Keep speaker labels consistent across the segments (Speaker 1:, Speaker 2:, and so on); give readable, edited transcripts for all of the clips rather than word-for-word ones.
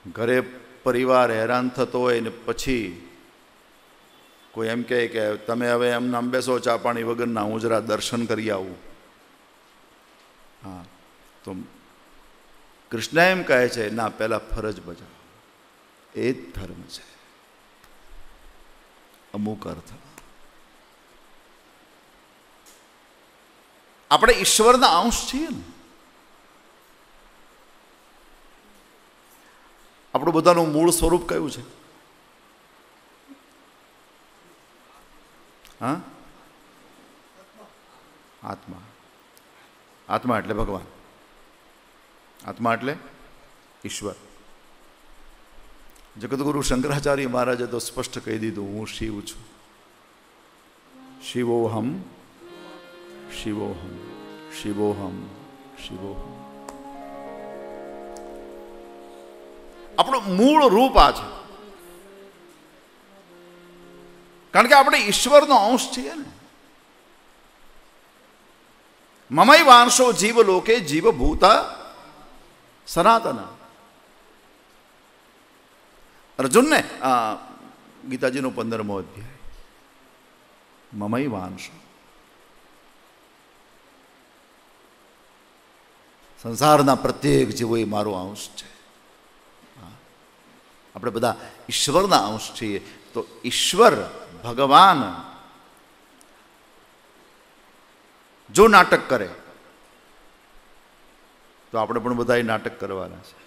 Speaker 1: ઘરે પરિવાર હેરાન થતો હોય ને પછી કોઈ એમ કહે કે તમે હવે એમ નામ બેસો ચા પાણી વગરના, હું જરા દર્શન કરી આવું. હા, તો કૃષ્ણ એમ કહે છે ના, પહેલા ફરજ બજાવો. એ જ ધર્મ છે અમુક અર્થમાં. આપણે ઈશ્વરના અંશ છીએ ને. આપણું બધાનું મૂળ સ્વરૂપ કયું છે? હા, આત્મા. આત્મા એટલે ભગવાન, આત્મા એટલે ઈશ્વર. જગતગુરુ શંકરાચાર્ય મહારાજે તો સ્પષ્ટ કહી દીધું, હું શિવ છું. શિવોહમ શિવોહમ શિવોહમ શિવોહમ. આપણું મૂળ રૂપ આ છે, કારણ કે આપણે ઈશ્વરનો અંશ છીએ ને. મમૈ વાંશો જીવ લોકે જીવભૂતા સનાતન. અર્જુનને ગીતાજીનો 15મો અધ્યાય. મમૈ વાંશો, સંસારના પ્રત્યેક જીવો એ મારો અંશ છે. આપણે બધા ઈશ્વરના અંશ છીએ. તો ઈશ્વર ભગવાન જો નાટક કરે તો આપણે પણ બધા નાટક કરવાના છે.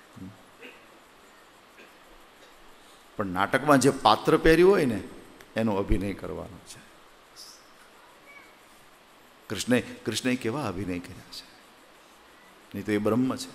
Speaker 1: પણ નાટકમાં જે પાત્ર પહેર્યું હોય ને એનો અભિનય કરવાનો છે. કૃષ્ણે કેવા અભિનય કર્યા છે, નહીં તો એ બ્રહ્મ છે.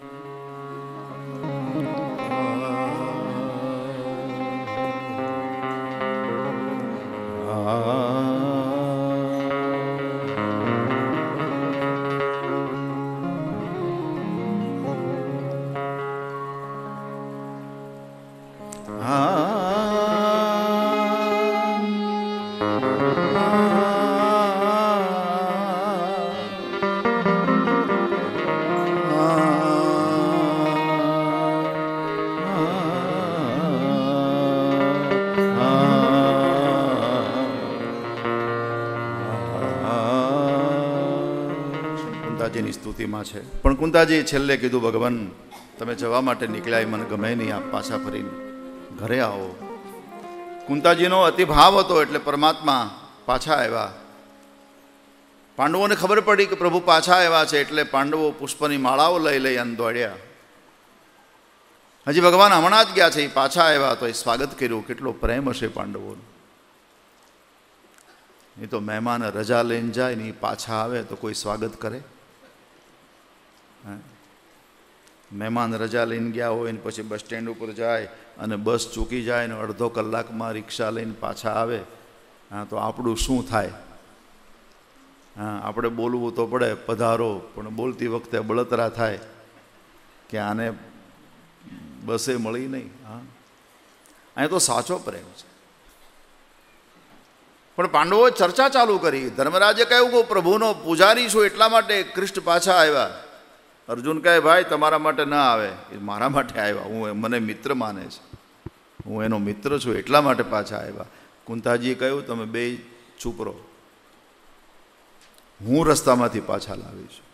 Speaker 1: કુંતાજીની સ્તુતિમાં છે. પણ કુંતાજી છેલ્લે કીધું, ભગવાન તમે જવા માટે નીકળ્યા એ મને ગમે નહીં, આપ પાછા ફરીને ઘરે આવો. કુંતાજીનો અતિભાવ હતો એટલે પરમાત્મા પાછા આવ્યા. પાંડવોને ખબર પડી કે પ્રભુ પાછા આવ્યા છે એટલે પાંડવો પુષ્પની માળાઓ લઈ લઈ દોડ્યા. હજી ભગવાન હમણાં જ ગયા છે, એ પાછા આવ્યા તો એ સ્વાગત કર્યું. કેટલો પ્રેમ હશે પાંડવોનો. નહીં તો મહેમાન રજા લઈને જાય ને પાછા આવે તો કોઈ સ્વાગત કરે? મહેમાન રજા લઈને ગયા હોય ને પછી બસ સ્ટેન્ડ ઉપર જાય અને બસ ચૂકી જાય ને અડધો કલાકમાં રિક્ષા લઈને પાછા આવે, હા તો આપણું શું થાય? હા, આપણે બોલવું તો પડે પધારો, પણ બોલતી વખતે બળતરા થાય કે આને બસે મળી નહીં. હા, અહીંયા તો સાચો પ્રેમ છે. પણ પાંડવોએ ચર્ચા ચાલુ કરી. ધર્મરાજે કહ્યું કે પ્રભુનો પૂજારી છું એટલા માટે કૃષ્ણ પાછા આવ્યા. અર્જુન કહે ભાઈ તમારા માટે ના આવે, એ મારા માટે આવ્યા. હું મને મિત્ર માને છે, હું એનો મિત્ર છું એટલા માટે પાછા આવ્યા. કુંતાજીએ કહ્યું તમે બે ચૂપ રહો, હું રસ્તામાંથી પાછા લાવીશ.